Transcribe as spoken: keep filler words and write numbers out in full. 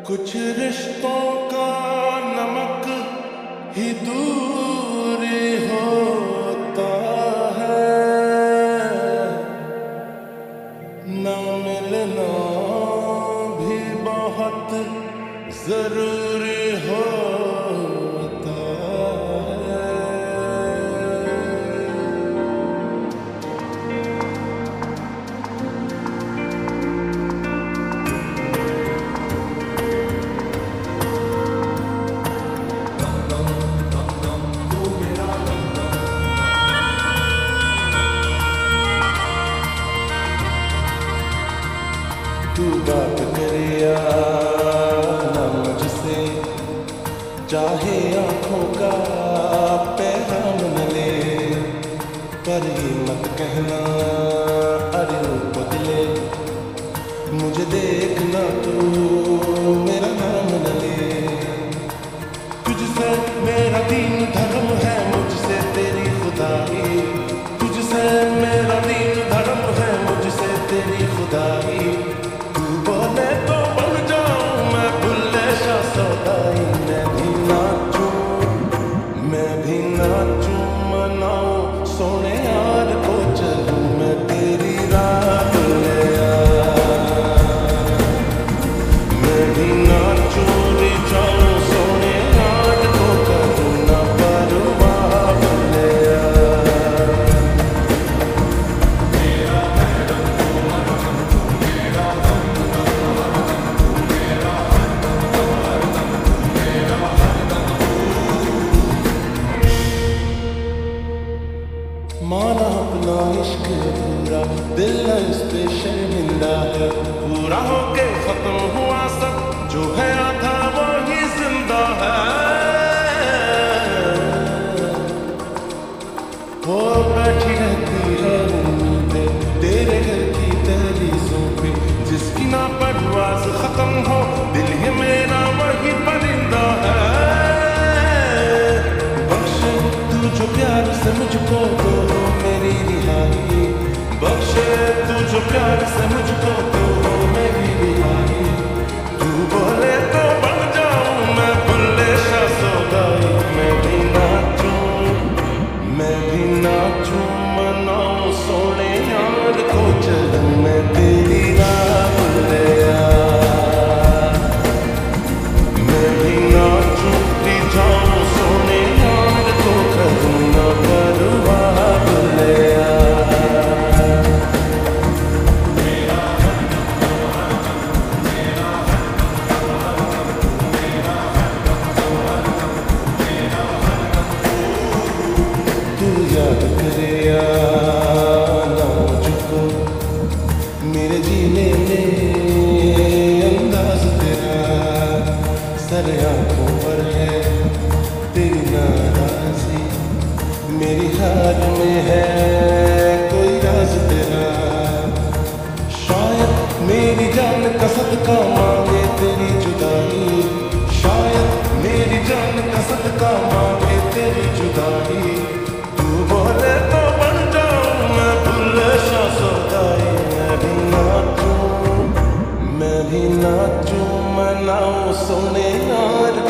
कुछ रिश्तों का नमक ही दूरी होता है, ना मिलना भी बहुत जरूरी होता है। तू बात करे या ना मुझसे, चाहे आँखों का पैगाम न ले, पर ये मत कहना अरे वो बदले, मुझे देखना तू मेरा नाम न ले। तुझसे मेरा दीन धर्म है, मुझसे तेरी खुदाई, तुझसे मेरा दीन धर्म है, मुझसे तेरी खुदाई। बोले तो बन जाऊं मैं बुल्ले शाह सौदाई, मैं भी नाचूं मैं भी नाचूं मनाऊं सोने यार को चलूं मैं तेरी राह ले आ। मैं भी नाचूं रे जाऊं सोने यार को करूं ना परवाह ले आ। माना अपना इश्क अधूरा, दिल इस पे शर्मिंदा है, पूरा होके खत्म हुआ सब, जो है आधा वो ही जिंदा है। वो बैठी रहती है उम्मीदें तेरे घर की दहलीजों पे, जिसकी ना परवाज़ खत्म हो, दिल ही मेरा वही परिंदा है। बख्शे तू जो प्यार से मुझको दो मेरी रिहाई, बख्शे तू जो प्यार से मुझको दो मेरी रिहाई। तू बोले तो बन जाऊं मैं बुल्ले शाह सौदाई, मैं भी नाचूं मैं भी नाचूं मनाऊं सोने यार को चलूं मैं तेरी राह ले आ। मैं भी नाचूं री जाऊं सोने यार को करूं ना परवाह ले आ। तू याद करे या ना मुझको, मेरे जीने में अंदाज तेरा, सर आँखों पर है तेरी नाराज़ी, मेरी हाल में है कोई राज तेरा। शायद मेरी जान का सदका मांगे तेरी जुदाई, शायद मेरी जान का सदका मांगे तेरी जुदाई। तू बोले तो बन जाऊं मैं बुल्ले शाह सौदाई, मैं भी नाचूं मैं भी नाचूं मनाऊं सोने यार